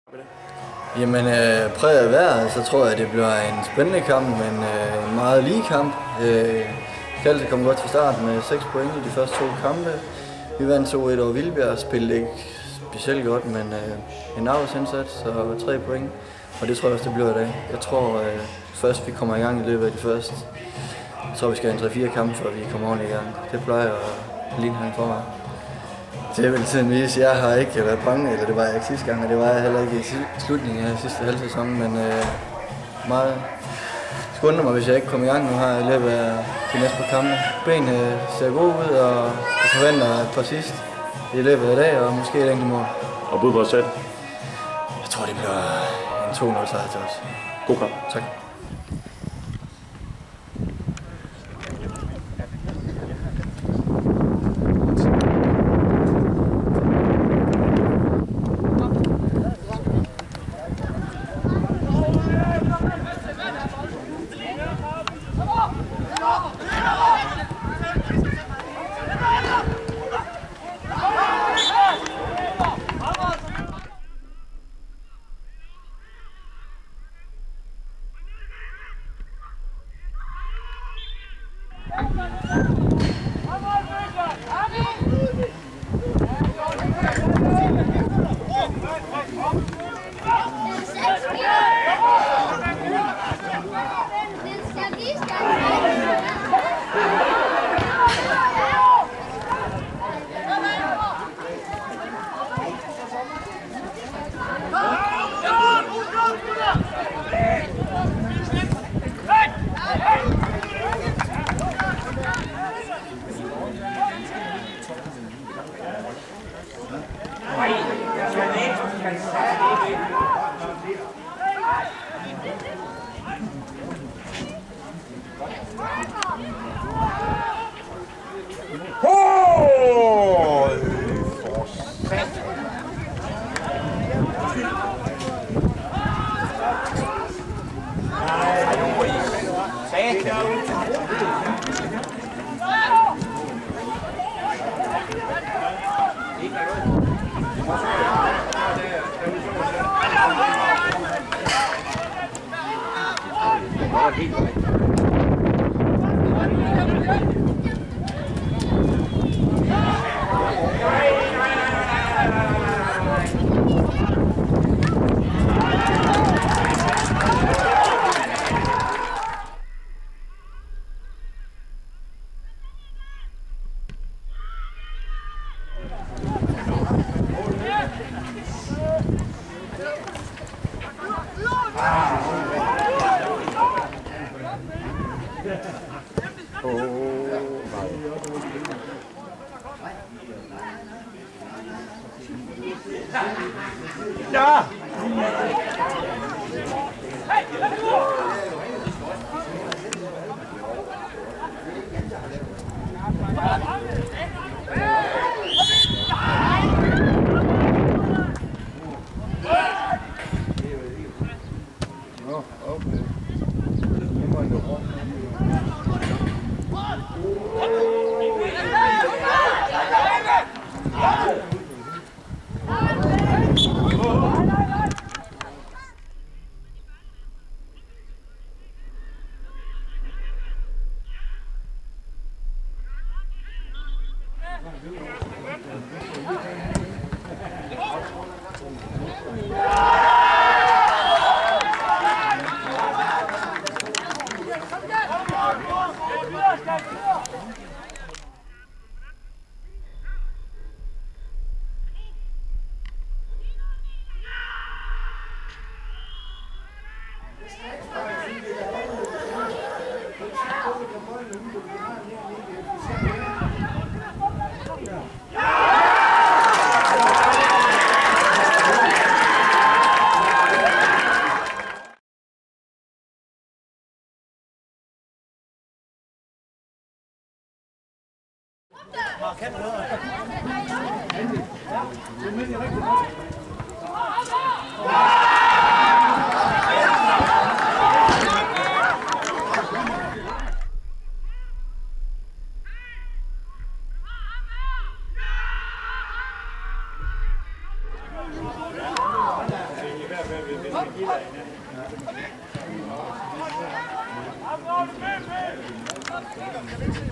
Jamen, præget af vejret, så tror jeg, at det bliver en spændende kamp, men en meget lige kamp. Kalte kom godt til start med 6 point i de første 2 kampe. Vi vandt 2-1 over Vildbjerg og spillede ikke specielt godt, men en arbejdsindsats og 3 point. Og det tror jeg også, det bliver i dag. Jeg tror først, vi kommer i gang i løbet af de første. Jeg tror, vi skal have 3-4 kampe, før vi kommer ordentligt i gang. Det plejer at ligne han for mig. Det er vel tiden vise. Jeg har ikke været bange, eller det var jeg ikke sidste gang, og det var jeg heller ikke i slutningen af sidste halvsæson, men meget skunder mig, hvis jeg ikke kommer i gang nu her i løbet af de næste par kampe. Benene ser gode ud, og jeg forventer et par sidst i løbet af dag, og måske et enkelt mål. Og bud på et sæt? Jeg tror, det bliver en 2-0 sejr til os. God kamp. Tak. Ja!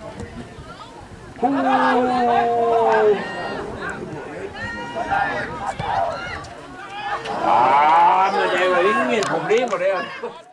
Men der er jo ingen problemer der.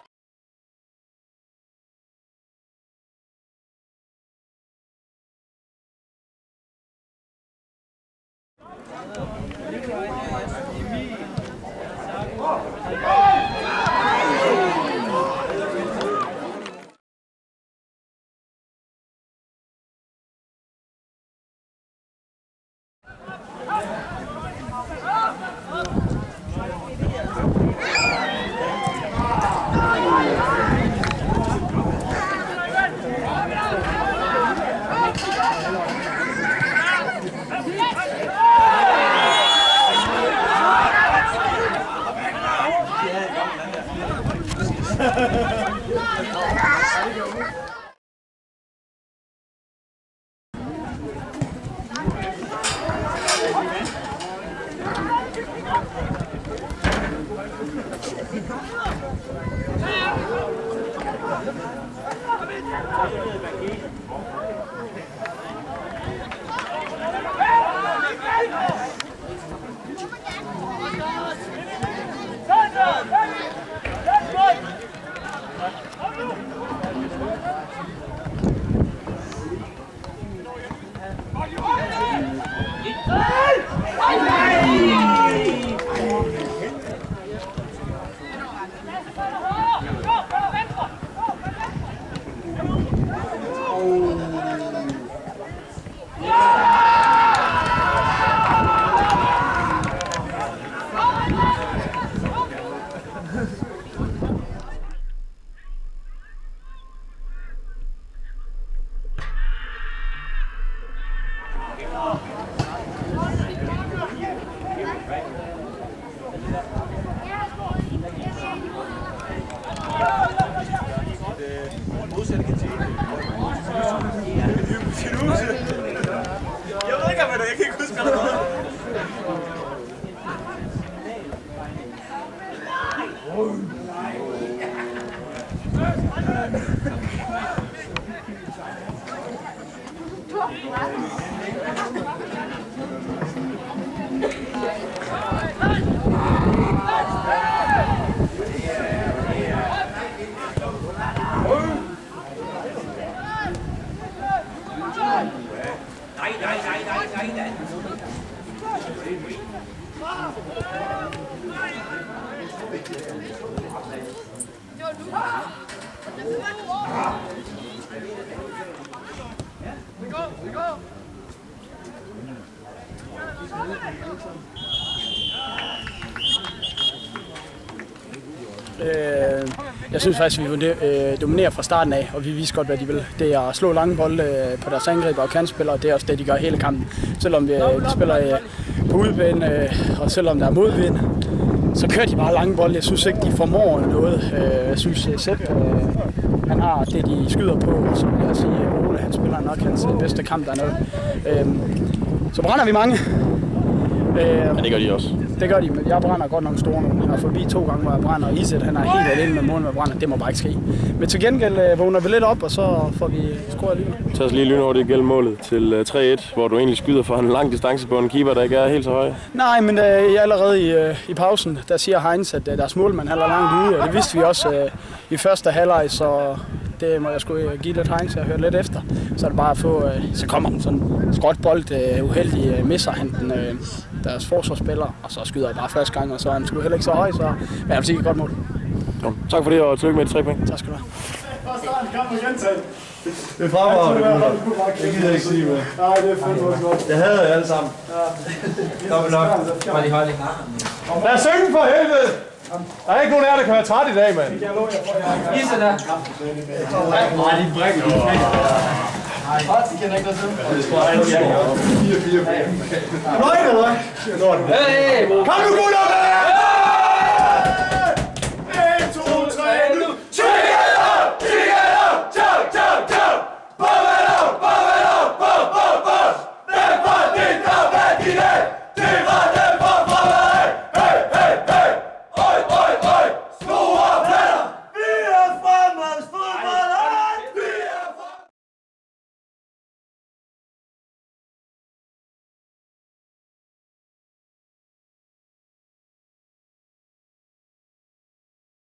Jeg synes faktisk, at vi dominerer fra starten af, og vi viser godt, hvad de vil. Det er at slå lange bolde på deres angriber og kantspillere, og det er også det, de gør hele kampen. Selvom vi spiller på udebane, og selvom der er modvind, så kører de bare lange bolde. Jeg synes ikke, de formår noget. Jeg synes, Sepp, han har det, de skyder på, og så vil jeg sige, Ole, han spiller nok hans bedste kamp dernede. Så brænder vi mange. Men det gør de også. Det gør de, men jeg brænder godt nok store nu. Jeg har forbi 2 gange, hvor jeg brænder, og Iset, han er helt alene med måden, hvor jeg brænder. Det må bare ikke ske. Men til gengæld vågner vi lidt op, og så får vi scoret lige. Tag os lige lynhurtigt gælde målet til 3-1, hvor du egentlig skyder for en lang distance på en keeper, der ikke er helt så høj. Nej, men allerede i pausen, der siger Heinz, at deres målmand er langt ude, og det vidste vi også i første halvleg, så det må jeg sgu give lidt Heinz og høre lidt efter. Så er det bare at få, så kommer han sådan en skråt bold, uheldig misser han den, deres forsvarsspiller, og så skyder jeg bare første gang, og så er han sgu heller ikke så høj, så men jeg vil sige et godt mål. Jo, tak for det, og tillykke med et 3 point. Tak skal du have. Det er fremragende. Det gider jeg ikke sige, men... Nej, det er fandme også godt. Jeg hader jer alle sammen. Dobbelt nok. Lad os synge for helvede! Der er ikke nogen af jer, der kan være træt i dag, mand. Isse der. Nej, de brækker jo. Nej, de kender ikke noget til. Det tror jeg ikke, jeg gør. 4-4. Nøj, eller hvad? Kom nu, gutter!